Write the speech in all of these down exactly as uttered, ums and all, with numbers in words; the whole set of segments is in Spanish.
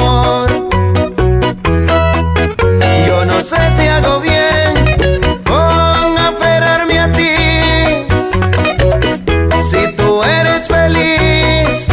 amor. Yo no sé si hago bien con aferrarme a ti. Si tú eres feliz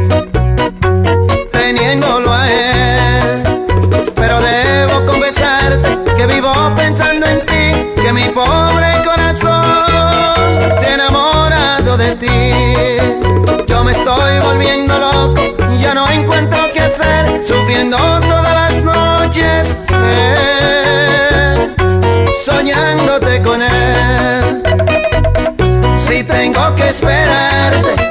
teniéndolo a él, pero debo confesarte que vivo pensando en ti, que mi pobre corazón se ha enamorado de ti. Yo me estoy volviendo loco, ya no encuentro qué hacer, sufriendo todas las noches, eh, soñándote con él. Si tengo que esperarte,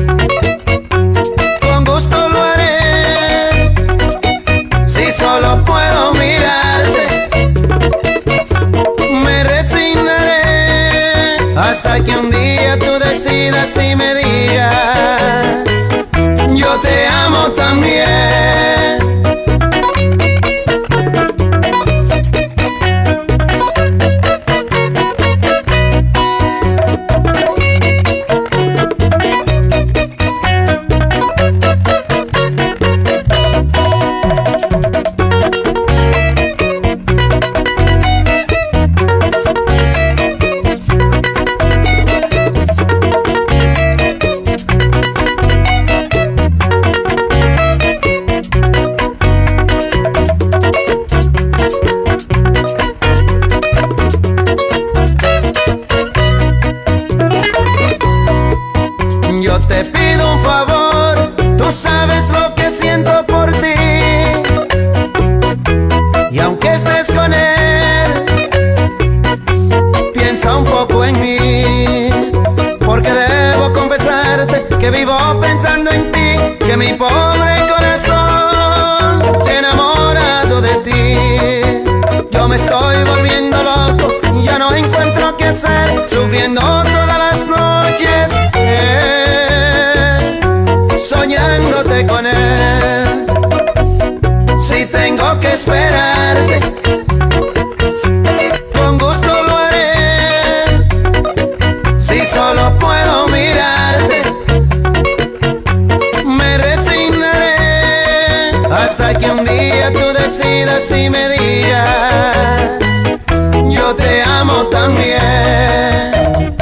con gusto lo haré. Si solo puedo mirarte, me resignaré hasta que un día tú decidas y me digas: yo te amo también. Yo te pido un favor, tú sabes lo que siento por ti. Y aunque estés con él, piensa un poco en mí, porque debo confesarte que vivo pensando en ti, que mi pobre corazón se ha enamorado de ti. Yo me estoy volviendo loco, ya no encuentro qué hacer, sufriendo todas las noches, eh, soñándote con él. Si tengo que esperarte, con gusto lo haré. Si solo puedo mirarte, me resignaré hasta que un día tú decidas y me digas: yo te amo también.